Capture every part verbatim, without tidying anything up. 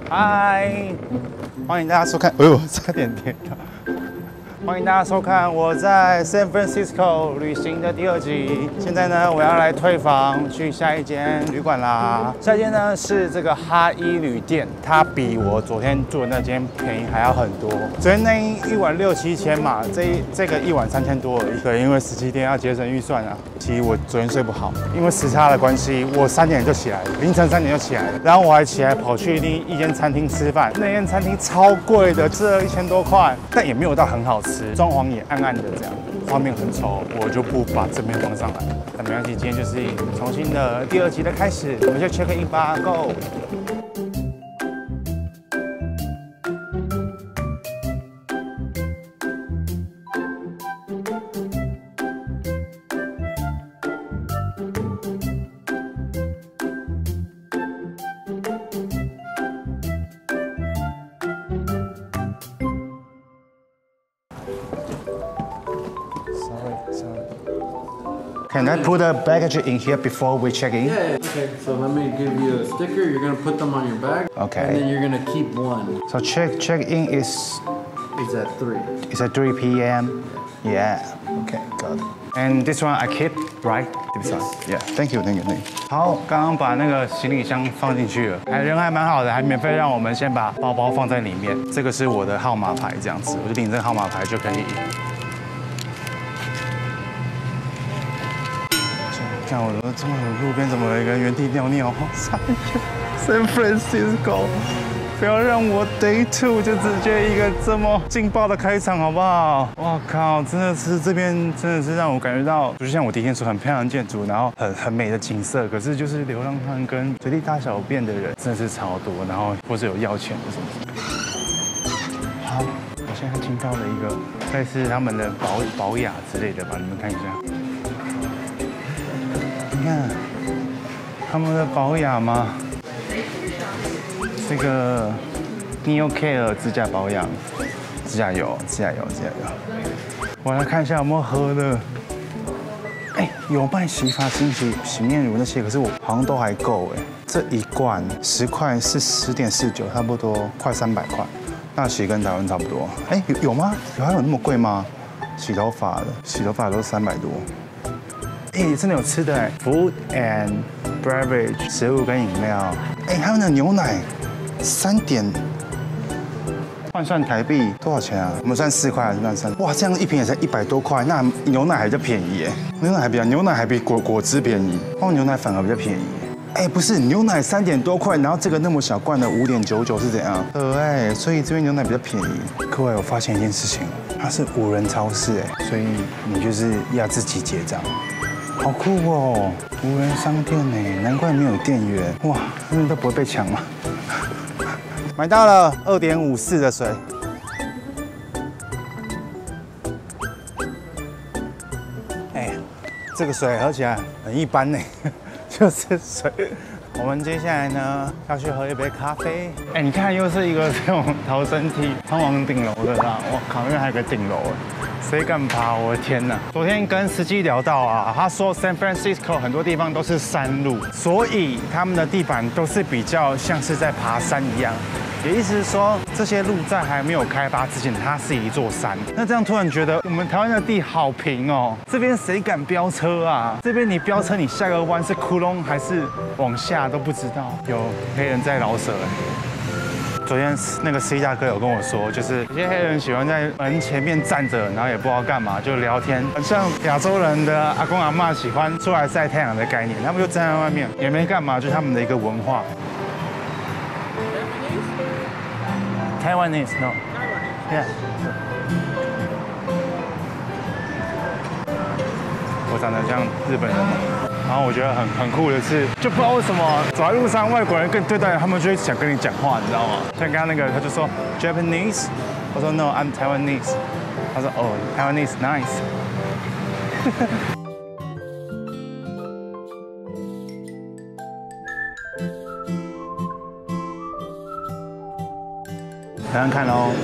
嗨，欢迎大家收看。哎呦，差点跌倒。欢迎大家收看我在 San Francisco 旅行的第二集。现在呢，我要来退房，去下一间旅馆啦。下一间呢是这个哈伊旅店，它比我昨天住的那间便宜还要很多。昨天那一晚六七千嘛，这一这个一晚三千多而已。对，因为十七天要节省预算啊。其实我昨天睡不好，因为时差的关系，我三点就起来了，凌晨三点就起来了。然后我还起来跑去另一间餐厅吃饭，那间餐厅超贵的，吃了一千多块，但也没有到很好吃。装潢也暗暗的，这样画面很丑，我就不把正面放上来。但没关系，今天就是重新的第二集的开始，我们就 check in 吧 ，Go。Can I put the baggage in here before we check in? Yeah, okay. So let me give you a sticker. You're gonna put them on your bag. Okay. And then you're gonna keep one. So check check in is It's at three. is at three p m Yeah. Okay, got it. And this one I keep, right? This one. Yeah. Thank you, thank you, thank you. 好，刚刚把那个行李箱放进去了，还人还蛮好的，还免费让我们先把包包放在里面。这个是我的号码牌，这样子，我就领这个号码牌就可以。看我的中午路边怎么有一个人原地尿尿？San Francisco， 不要让我 Day Two 就直接一个这么劲爆的开场，好不好？哇靠，真的是这边真的是让我感觉到，就像我第一天说很漂亮的建筑，然后很很美的景色，可是就是流浪汉跟随地大小便的人真的是超多，然后或是有要钱的什么什么。好，我现在听到了一个类似他们的保保雅之类的吧，你们看一下。你看他们的保养吗？这个 Neo Care 指甲保养、指甲油、指甲油、指甲油。我来看一下有没有喝的。哎，有卖洗发精、洗洗面乳那些，可是我好像都还够哎。这一罐十块是十点四九，差不多快三百块。那洗跟台湾差不多。哎，有有吗？有还有那么贵吗？洗头发的，洗头发都三百多。哎，真的有吃的哎 ，food and beverage 食物跟饮料。哎，他们的牛奶三点，换算台币多少钱啊？我们算四块还是算三？哇，这样一瓶也才一百多块，那牛奶还比较便宜耶，牛奶还比较牛奶还比果果汁便宜，哦，牛奶反而比较便宜。哎，不是，牛奶三点多块，然后这个那么小罐的五点九九是怎样？对，哎，所以这边牛奶比较便宜。各位，我发现一件事情，它是无人超市哎，所以你就是要自己结账。好酷哦，无人商店呢，难怪没有店员。哇，他们都不会被抢吗？买到了二点五四的水。哎，这个水喝起来很一般呢，就是水。我们接下来呢要去喝一杯咖啡。哎，你看又是一个这种逃生梯通往顶楼的啦。我靠，那边还有个顶楼哎。谁敢爬？我的天哪！昨天跟司机聊到啊，他说 San Francisco 很多地方都是山路，所以他们的地板都是比较像是在爬山一样。也意思是说，这些路在还没有开发之前，它是一座山。那这样突然觉得我们台湾的地好平哦，这边谁敢飙车啊？这边你飙车，你下个弯是窟窿还是往下都不知道。有黑人在饶舌哎。昨天那个 C 大哥有跟我说，就是有些黑人喜欢在门前面站着，然后也不知道干嘛，就聊天，很像亚洲人的阿公阿嬷喜欢出来晒太阳的概念。他们就站在外面，也没干嘛，就是他们的一个文化。Taiwanese no. Yeah. 我长得像日本人吗？然后我觉得很很酷的是，就不知道为什么走在路上，外国人跟对待他们就会想跟你讲话，你知道吗？像刚刚那个，他就说 Japanese， 我说 No, I'm Taiwanese。他说哦 Taiwanese nice。看看看喽。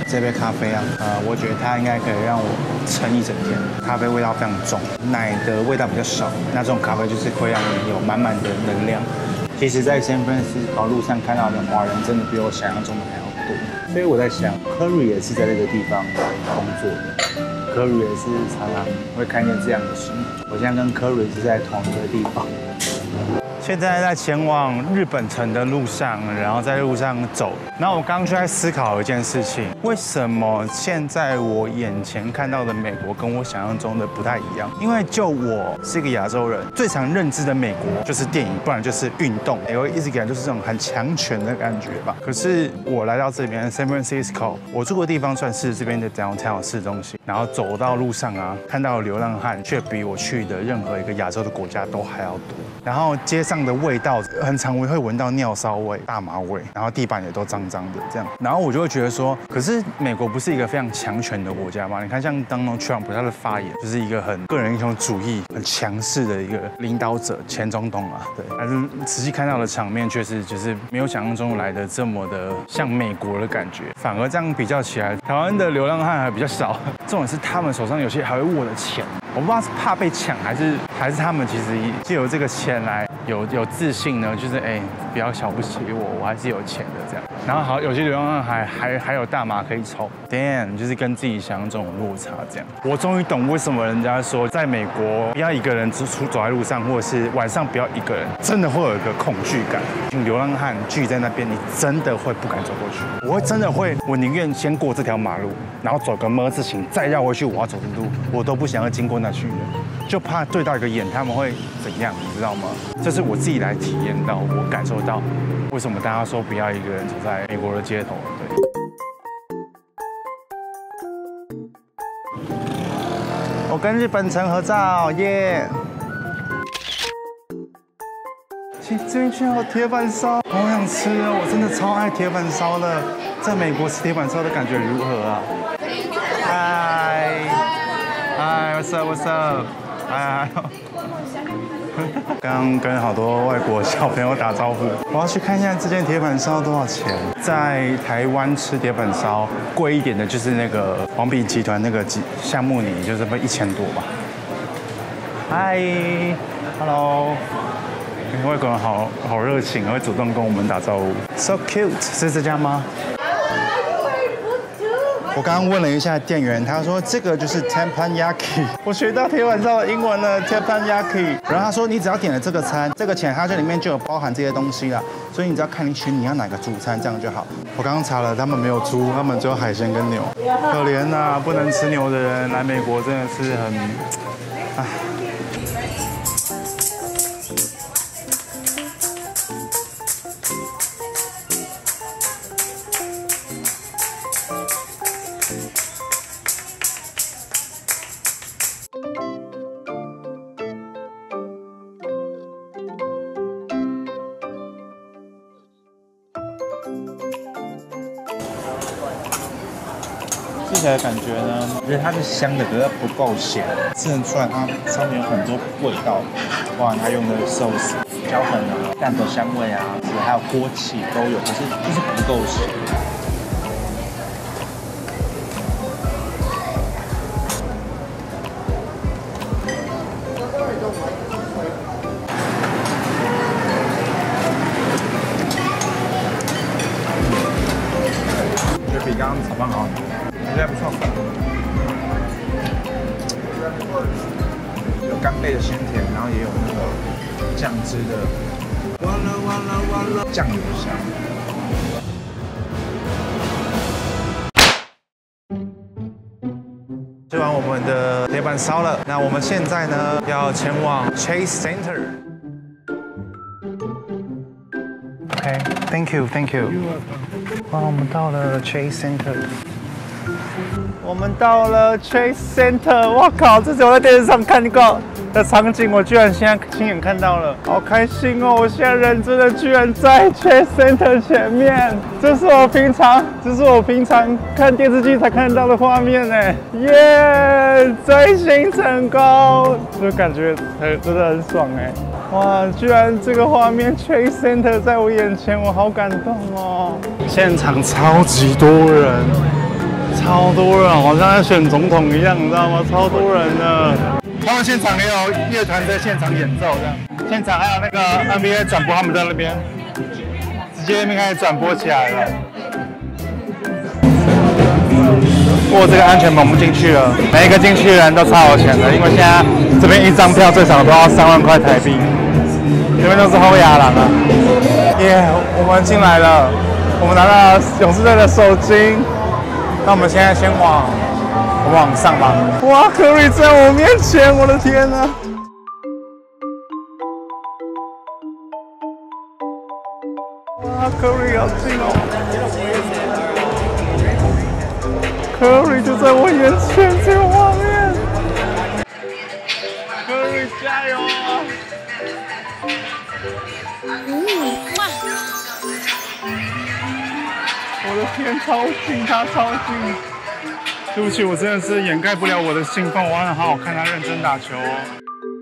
这杯咖啡啊，呃，我觉得它应该可以让我撑一整天。咖啡味道非常重，奶的味道比较少，那这种咖啡就是会让你有满满的能量。其实，在 San Francisco 路上看到的华人真的比我想象中的还要多，所以我在想 ，Curry 也是在这个地方工作的。Curry 也是常常会看见这样的事。我现在跟 Curry 是在同一个地方。现在在前往日本城的路上，然后在路上走。然后我刚刚就在思考一件事情：为什么现在我眼前看到的美国跟我想象中的不太一样？因为就我是一个亚洲人，最常认知的美国就是电影，不然就是运动，也会一直给人就是这种很强权的感觉吧。可是我来到这边 San Francisco， 我住的地方算是这边的 downtown 市中心，然后走到路上啊，看到流浪汉却比我去的任何一个亚洲的国家都还要多。然后街上的味道很常会闻到尿骚味、大麻味，然后地板也都脏脏的这样。然后我就会觉得说，可是美国不是一个非常强权的国家吗？你看像 Donald Trump 他的发言就是一个很个人英雄主义、很强势的一个领导者，前总统啊，对。但是实际看到的场面却是就是没有想象中来的这么的像美国的感觉，反而这样比较起来，台湾的流浪汉还比较少。重点是他们手上有些还会握着钱。我不知道是怕被抢，还是还是他们其实借由这个钱来有有自信呢，就是哎，不要瞧不起我，我还是有钱的这样。然后好，有些流浪汉还还还有大麻可以抽 ，damn， 就是跟自己想象中有落差这样。我终于懂为什么人家说在美国不要一个人出走在路上，或者是晚上不要一个人，真的会有一个恐惧感。流浪汉聚在那边，你真的会不敢走过去。我会真的会，我宁愿先过这条马路，然后走个么字形，再绕回去我要走的路，我都不想要经过那区的，就怕对到一个眼他们会怎样，你知道吗？这是我自己来体验到，我感受到为什么大家说不要一个人走在美国的街头。对。我跟日本城合照，耶！其实这边居然有铁板烧，好想吃哦！我真的超爱铁板烧的。在美国吃铁板烧的感觉如何啊？嗨，嗨 ，What's up？What's up？ 嗨，刚刚跟好多外国小朋友打招呼，我要去看一下这间铁板烧多少钱。在台湾吃铁板烧贵一点的，就是那个王品集团那个橡木泥，就是会一千多吧。嗨 ，Hello。外国人好好热情，会主动跟我们打招呼 ，so cute， 是这家吗？我刚刚问了一下店员，他说这个就是 teppanyaki， 我学到铁板烧的英文了 teppanyaki。然后他说你只要点了这个餐，这个钱它这里面就有包含这些东西了，所以你只要看你选你要哪个主餐，这样就好。我刚刚查了，他们没有猪，他们只有海鲜跟牛。可怜呐、啊，不能吃牛的人来美国真的是很，唉。吃起来感觉呢，我觉得它是香的，可是不够咸，吃得出来它上面有很多味道，包含它用的寿司、椒粉啊、蛋的香味啊，还有锅气都有，可是就是不够咸。我觉得比刚刚炒饭好。应该不错，有干贝的鲜甜，然后也有那个酱汁的酱油香。吃完我们的铁板烧了，那我们现在呢要前往 Chase Center。OK，Thank you，Thank you。哇，我们到了 Chase Center。我们到了 Chase Center， 我靠，这是我在电视上看过的场景，我居然现在亲眼看到了，好开心哦！我现在人真的居然在 Chase Center 前面，这是我平常，这是我平常看电视机才看到的画面哎，耶！追星成功，就感觉很真的很爽哎！哇，居然这个画面 Chase Center 在我眼前，我好感动哦！现场超级多人。 超多人，好像在选总统一样，你知道吗？超多人的。他们现场也有乐团在现场演奏，这样。现场还有那个 N B A 转播，他们在那边直接那边开始转播起来了。过这个安全门，我们进去了。每一个进去的人都超有钱的，因为现在这边一张票最少都要三万块台币。这边都是后牙廊啊。耶、yeah, 我们进来了，我们拿到勇士队的手巾。那我们现在先往往上吧。哇 ，Curry 在我面前，我的天哪！哇 ，Curry 好近哦。Curry 就在我眼前，这个画面。Curry 加油啊！我的天，超近，他超近。对不起，我真的是掩盖不了我的兴奋，我想好好看他认真打球哦。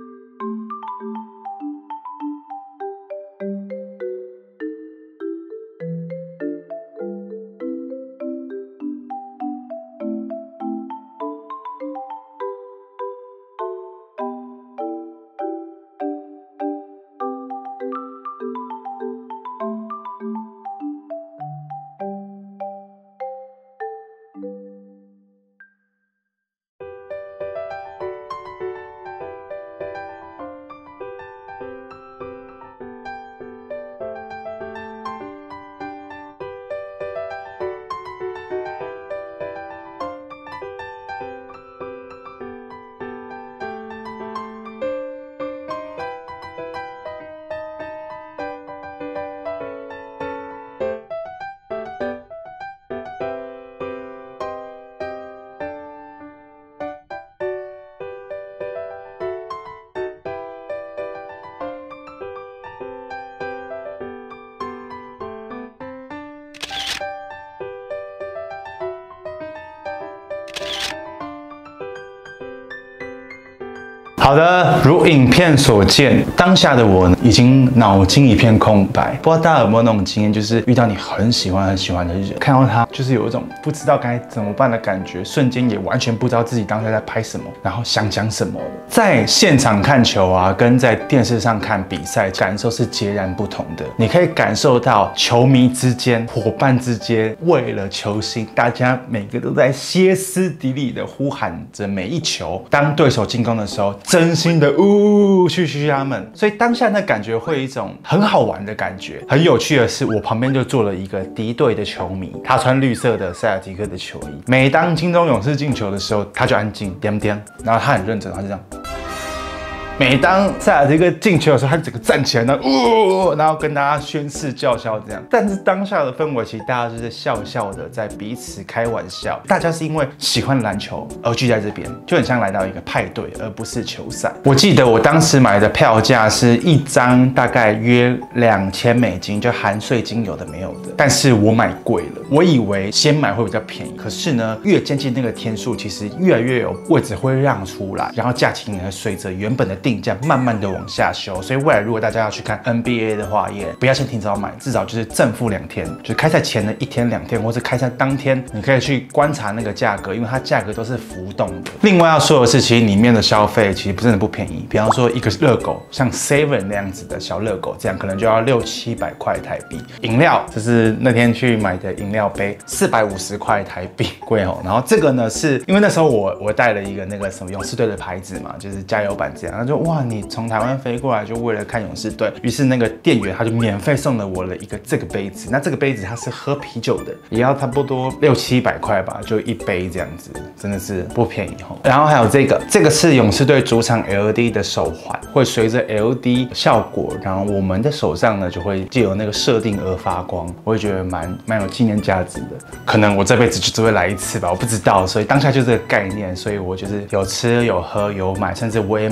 好的，如影片所见，当下的我已经脑筋一片空白。不知道大家有没有那种经验，就是遇到你很喜欢很喜欢的人，看到他就是有一种不知道该怎么办的感觉，瞬间也完全不知道自己当下在拍什么，然后想讲什么了。在现场看球啊，跟在电视上看比赛，感受是截然不同的。你可以感受到球迷之间、伙伴之间，为了球星，大家每个都在歇斯底里的呼喊着每一球。当对手进攻的时候，真心的呜去嘘他们，所以当下那感觉会有一种很好玩的感觉。很有趣的是，我旁边就坐了一个敌对的球迷，他穿绿色的塞尔提克的球衣。每当金州勇士进球的时候，他就安静点点，然后他很认真，他就这样。每当塞尔提克进球的时候，他就整个站起来，然后呜，然后跟大家宣誓叫嚣这样。但是当下的氛围，其实大家就是笑笑的，在彼此开玩笑。大家是因为喜欢篮球而聚在这边，就很像来到一个派对，而不是球赛。我记得我当时买的票价是一张大概约两千美金，就含税金，有的没有的。但是我买贵了，我以为先买会比较便宜，可是呢，越接近那个天数，其实越来越有位置会让出来，然后价钱呢随着原本的定价慢慢的往下修，所以未来如果大家要去看 N B A 的话，也不要先提早买，至少就是正负两天，就是开赛前的一天两天，或是开赛当天，你可以去观察那个价格，因为它价格都是浮动的。另外要说的是，其实里面的消费其实真的不便宜，比方说一个热狗，像 Seven 那样子的小热狗，这样可能就要六七百块台币。饮料，这是那天去买的饮料杯，四百五十块台币，贵哦。然后这个呢，是因为那时候我我带了一个那个什么勇士队的牌子嘛，就是加油版这样，他就哇，你从台湾飞过来就为了看勇士队，于是那个店员他就免费送了我了一个这个杯子。那这个杯子它是喝啤酒的，也要差不多六七百块吧，就一杯这样子，真的是不便宜哦。然后还有这个，这个是勇士队主场 L E D 的手环，会随着 L E D 效果，然后我们的手上呢就会借由那个设定而发光，我会觉得蛮蛮有纪念价值的。可能我这辈子就只会来一次吧，我不知道，所以当下就这个概念，所以我就是有吃有喝有买，甚至我也买了，然后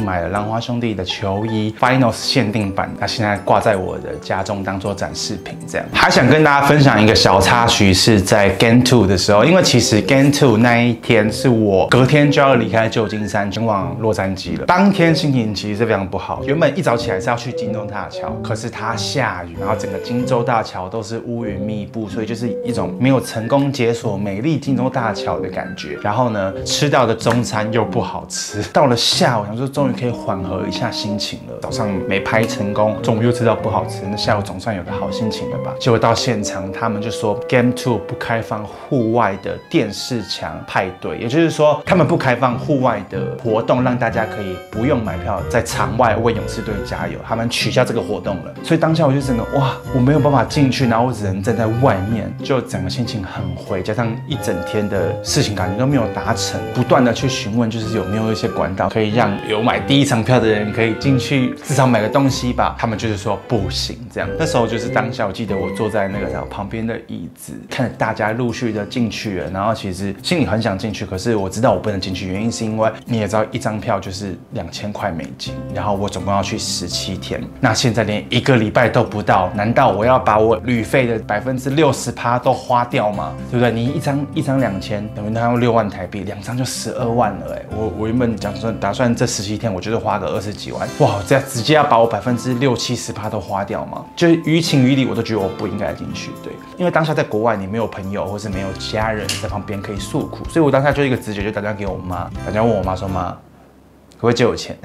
花兄弟的球衣 Finals 限定版，那现在挂在我的家中当做展示品。这样，还想跟大家分享一个小插曲，是在 Game Two 的时候，因为其实 Game Two 那一天是我隔天就要离开旧金山前往洛杉矶了。当天心情其实是非常不好，原本一早起来是要去金州大桥，可是它下雨，然后整个金州大桥都是乌云密布，所以就是一种没有成功解锁美丽金州大桥的感觉。然后呢，吃到的中餐又不好吃。到了下午，想说终于可以缓和一下心情了。早上没拍成功，中午又吃到不好吃，那下午总算有个好心情了吧？结果到现场，他们就说 Game Two 不开放户外的电视墙派对，也就是说，他们不开放户外的活动，让大家可以不用买票在场外为勇士队加油。他们取消这个活动了，所以当下我就整个哇，我没有办法进去，然后我只能站在外面，就整个心情很灰，加上一整天的事情感觉都没有达成，不断的去询问，就是有没有一些管道可以让有买第一场票的人可以进去，至少买个东西吧。他们就是说不行，这样。那时候就是当下，我记得我坐在那个旁边的椅子，看着大家陆续的进去了，然后其实心里很想进去，可是我知道我不能进去，原因是因为你也知道一张票就是两千块美金，然后我总共要去十七天，那现在连一个礼拜都不到，难道我要把我旅费的百分之六十趴都花掉吗？对不对？你一张一张两千，等于他要六万台币，两张就十二万了哎！我我原本讲说打算这十七天，我就是花个二十几万，哇，这样直接要把我百分之六七十趴都花掉吗？就是于情于理，我都觉得我不应该进去，对，因为当下在国外，你没有朋友或是没有家人在旁边可以诉苦，所以我当下就一个直觉就打电话给我妈，打电话问我妈说妈，可不可以借我钱？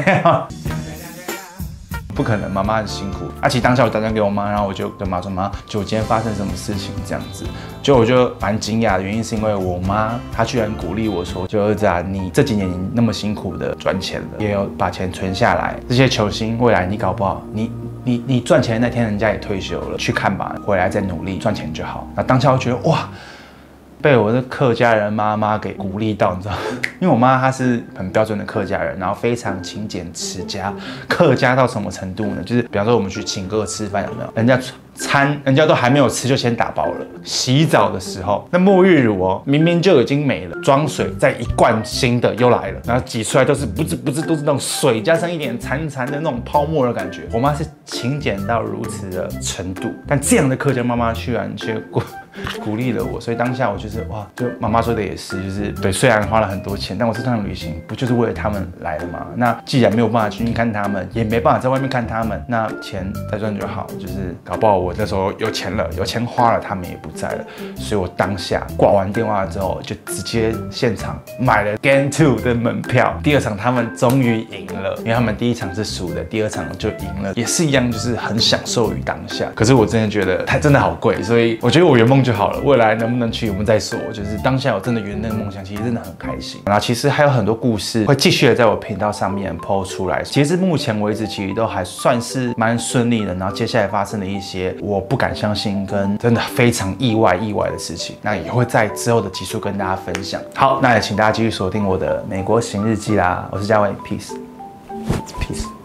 不可能，妈妈很辛苦。啊，其实当下我打电话给我妈，然后我就跟妈说妈，就我今天发生什么事情这样子，就我就蛮惊讶的原因是因为我妈她居然鼓励我说，就儿子啊，你这几年那么辛苦的赚钱了，也有把钱存下来，这些球星未来你搞不好你。你你赚钱的那天，人家也退休了，去看吧，回来再努力赚钱就好。那当下我觉得哇，被我的客家人妈妈给鼓励到，你知道吗？因为我妈她是很标准的客家人，然后非常勤俭持家。客家到什么程度呢？就是比方说我们去请客吃饭，有没有？人家餐人家都还没有吃就先打包了。洗澡的时候，那沐浴乳哦，明明就已经没了，装水再一罐新的又来了，然后挤出来都是不是不是都是那种水加上一点潺潺的那种泡沫的感觉。我妈是勤俭到如此的程度，但这样的客家妈妈居然却过。鼓励了我，所以当下我就是哇，就妈妈说的也是，就是对，虽然花了很多钱，但我这趟旅行不就是为了他们来的吗？那既然没有办法进去看他们，也没办法在外面看他们，那钱再赚就好，就是搞不好我那时候有钱了，有钱花了，他们也不在了，所以我当下挂完电话之后，就直接现场买了 Game Two 的门票。第二场他们终于赢了，因为他们第一场是输的，第二场就赢了，也是一样，就是很享受于当下。可是我真的觉得它真的好贵，所以我觉得我圆梦就好了，未来能不能去我们再说。就是当下我真的圆那个梦想，其实真的很开心。然后其实还有很多故事会继续的在我频道上面 po 出来。其实目前为止其实都还算是蛮顺利的。然后接下来发生了一些我不敢相信跟真的非常意外意外的事情，那也会在之后的集数跟大家分享。好，那也请大家继续锁定我的美国行日记啦。我是嘉伟 ，peace，peace。